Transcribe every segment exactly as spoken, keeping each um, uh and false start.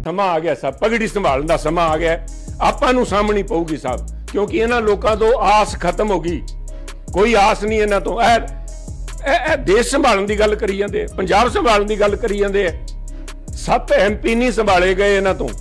ਸਮਾਂ ਆ ਗਿਆ ਸਾਹਿਬ, ਪਗੜੀ ਸੰਭਾਲਣ ਦਾ ਸਮਾਂ ਆ ਗਿਆ। ਆਪਾਂ ਨੂੰ ਸਾਹਮਣੀ ਪਊਗੀ ਸਾਹਿਬ, ਕਿਉਂਕਿ ਇਹਨਾਂ ਲੋਕਾਂ ਤੋਂ ਆਸ ਖਤਮ ਹੋ ਗਈ, ਕੋਈ ਆਸ ਨਹੀਂ ਇਹਨਾਂ ਤੋਂ। ਇਹ ਇਹ ਦੇਸ਼ ਸੰਭਾਲਣ ਦੀ ਗੱਲ ਕਰੀ ਜਾਂਦੇ, ਪੰਜਾਬ ਸੰਭਾਲਣ ਦੀ ਗੱਲ ਕਰੀ ਜਾਂਦੇ ਆ। ਸੱਤ ਐਮ ਪੀ ਨਹੀਂ ਸੰਭਾਲੇ ਗਏ ਇਹਨਾਂ ਤੋਂ,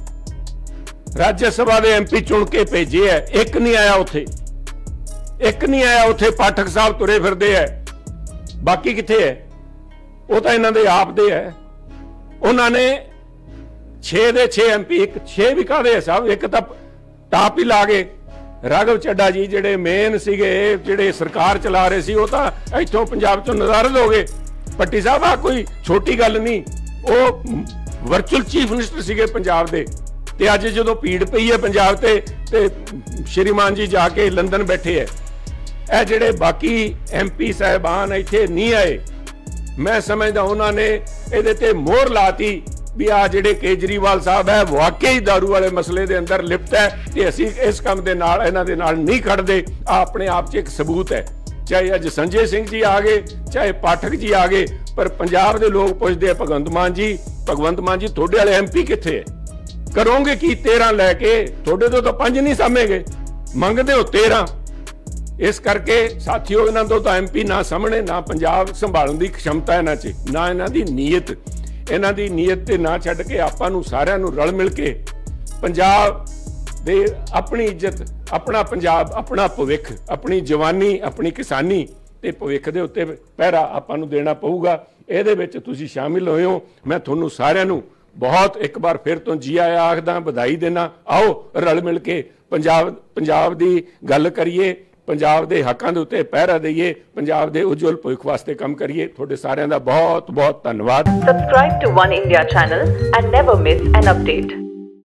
ਰਾਜ ਸਭਾ ਦੇ ਐਮ ਪੀ ਚੁਣ ਕੇ ਭੇਜੇ ਹੈ, ਇੱਕ ਨਹੀਂ ਆਇਆ ਉੱਥੇ, ਇੱਕ ਨਹੀਂ ਆਇਆ ਉੱਥੇ। ਪਾਠਕ ਸਾਹਿਬ ਤੁਰੇ ਫਿਰਦੇ ਹੈ, ਬਾਕੀ ਕਿੱਥੇ ਹੈ? ਉਹ ਤਾਂ ਇਹਨਾਂ ਦੇ ਆਪ ਦੇ ਹੈ। ਉਹਨਾਂ ਨੇ ਛੇ ਦੇ ਛੇ ਐਮ ਪੀ, ਇੱਕ ਛੇ ਵੀ ਕਾਹਦੇ ਹੈ ਸਾਹਿਬ, ਇੱਕ ਤਾਂ ਟਾਪ ਹੀ ਲਾ ਗਏ। ਰਾਘਵ ਚੱਡਾ ਜੀ ਜਿਹੜੇ ਮੇਨ ਸੀਗੇ, ਜਿਹੜੇ ਸਰਕਾਰ ਚਲਾ ਰਹੇ ਸੀ, ਉਹ ਤਾਂ ਇੱਥੋਂ ਪੰਜਾਬ ਚੋਂ ਨਜ਼ਾਰਦ ਹੋ ਗਏ। ਪੱਟੀ ਸਾਹਿਬ ਆ ਕੋਈ ਛੋਟੀ ਗੱਲ ਨਹੀਂ, ਉਹ ਵਰਚੁਅਲ ਚੀਫ ਮਿਨਿਸਟਰ ਸੀਗੇ ਪੰਜਾਬ ਦੇ। ਤੇ ਅੱਜ ਜਦੋਂ ਭੀੜ ਪਈ ਹੈ ਪੰਜਾਬ ਤੇ ਤੇ ਸ਼੍ਰੀਮਾਨ ਜੀ ਜਾ ਕੇ ਲੰਡਨ ਬੈਠੇ ਹੈ। ਇਹ ਜਿਹੜੇ ਬਾਕੀ ਐਮ ਪੀ ਸਾਹਿਬਾਨ ਇੱਥੇ ਨਹੀਂ ਆਏ, ਮੈਂ ਸਮਝਦਾ ਉਹਨਾਂ ਨੇ ਇਹਦੇ ਤੇ ਮੋਹਰ ਲਾਤੀ ਵੀ ਆ ਜਿਹੜੇ ਕੇਜਰੀਵਾਲ ਸਾਹਿਬ ਹੈ ਵਾਕਈ ਦਾਰੂ ਵਾਲੇ ਮਸਲੇ ਦੇ ਅੰਦਰ ਲਿਪਤ ਹੈ ਤੇ ਅਸੀਂ ਇਸ ਕੰਮ ਦੇ ਨਾਲ ਇਹਨਾਂ ਦੇ ਨਾਲ ਨਹੀਂ ਖੜਦੇ। ਆ ਆਪਣੇ ਆਪ 'ਚ ਇੱਕ ਸਬੂਤ ਹੈ। ਚਾਹੇ ਅੱਜ ਸੰਜੇ ਸਿੰਘ ਜੀ ਆ ਗਏ, ਚਾਹੇ ਪਾਠਕ ਜੀ ਆ ਗਏ, ਪਰ ਪੰਜਾਬ ਦੇ ਲੋਕ ਪੁੱਛਦੇ ਆ ਭਗਵੰਤ ਮਾਨ ਜੀ, ਭਗਵੰਤ ਮਾਨ ਜੀ ਤੁਹਾਡੇ ਵਾਲੇ ਐਮ ਪੀ ਕਿੱਥੇ ਹੈ? ਕਰੋਗੇ ਕੀ ਤੇਰਾਂ ਲੈ ਕੇ? ਤੁਹਾਡੇ ਤੋਂ ਤਾਂ ਪੰਜ ਨਹੀਂ ਸਾਹਮਣਗੇ, ਮੰਗਦੇ ਹੋ ਤੇਰਾਂ। ਇਸ ਕਰਕੇ ਸਾਥੀਓ, ਇਹਨਾਂ ਤੋਂ ਤਾਂ ਐਮ ਪੀ ਨਾ ਸਾਹਮਣੇ, ਨਾ ਪੰਜਾਬ ਸੰਭਾਲਣ ਦੀ ਖਮਤਾ ਇਹਨਾਂ 'ਚ, ਨਾ ਇਹਨਾਂ ਦੀ ਨੀਅਤ। ਇਹਨਾਂ ਦੀ ਨੀਅਤ ਤੇ ਨਾ ਛੱਡ ਕੇ ਆਪਾਂ ਨੂੰ ਸਾਰਿਆਂ ਨੂੰ ਰਲ ਮਿਲ ਕੇ ਪੰਜਾਬ ਦੇ ਆਪਣੀ ਇੱਜ਼ਤ, ਆਪਣਾ ਪੰਜਾਬ, ਆਪਣਾ ਭਵਿੱਖ, ਆਪਣੀ ਜਵਾਨੀ, ਆਪਣੀ ਕਿਸਾਨੀ ਤੇ ਭਵਿੱਖ ਦੇ ਉੱਤੇ ਪਹਿਰਾ ਆਪਾਂ ਨੂੰ ਦੇਣਾ ਪਊਗਾ। ਇਹਦੇ ਵਿੱਚ ਤੁਸੀਂ ਸ਼ਾਮਿਲ ਹੋਏ ਹੋ, ਮੈਂ ਤੁਹਾਨੂੰ ਸਾਰਿਆਂ ਨੂੰ ਬਹੁਤ ਇੱਕ ਵਾਰ ਫਿਰ ਤੋਂ ਜੀ ਆਇਆਂ ਆਖਦਾ, ਵਧਾਈ ਦੇਣਾ। ਆਓ ਰਲ ਮਿਲ ਕੇ ਪੰਜਾਬ ਪੰਜਾਬ ਦੀ ਗੱਲ ਕਰੀਏ, ਪੰਜਾਬ ਦੇ ਹੱਕਾਂ ਦੇ ਉੱਤੇ ਪਹਿਰਾ ਦਈਏ, ਪੰਜਾਬ ਦੇ ਉਜਵਲ ਭਵਿੱਖ ਵਾਸਤੇ ਕੰਮ ਕਰੀਏ। ਤੁਹਾਡੇ ਸਾਰਿਆਂ ਦਾ ਬਹੁਤ ਬਹੁਤ ਧੰਨਵਾਦ। Subscribe to One India channel and never miss an update.